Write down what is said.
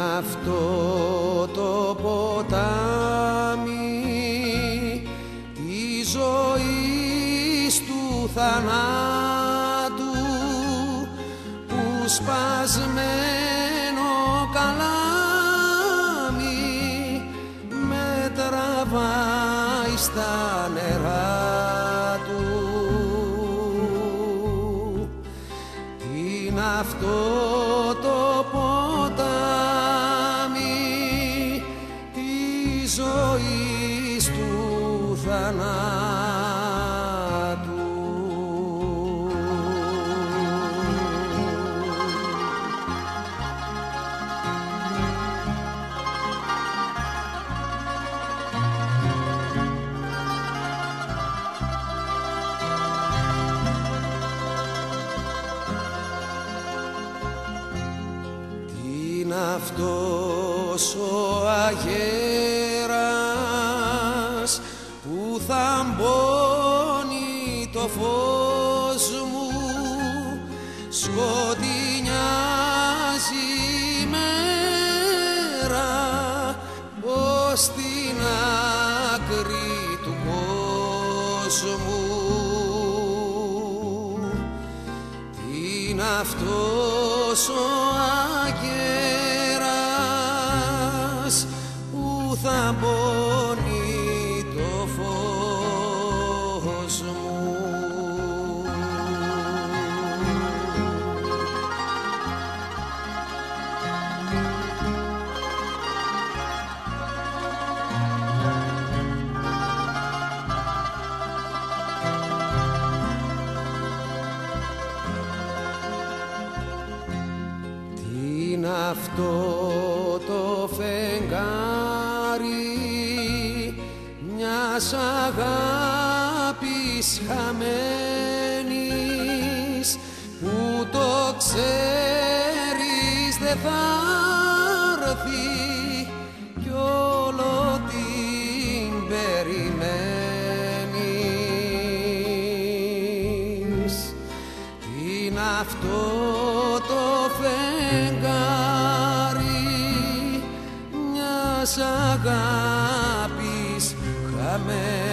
αυτό το ποτάμι της ζωής του θανάτου που σπασμένο καλάμι με τραβάει στα νερά του. Είναι αυτό το ποτάμι της ζωής του θανάτου. Είναι αυτός ο αγέρας που θαμπώνει το φως μου, σκοτεινιάζει η μέρα ως την άκρη του κόσμου. Είναι αυτός ο αγέρας που θαμπώνει το φως μου. Είναι αυτό το φεγγάρι μιας αγάπης χαμένης που το ξέρεις δε θα έρθει κι όλο την περιμένεις. Είναι αυτό το φεγγάρι μιας αγάπης χαμένης.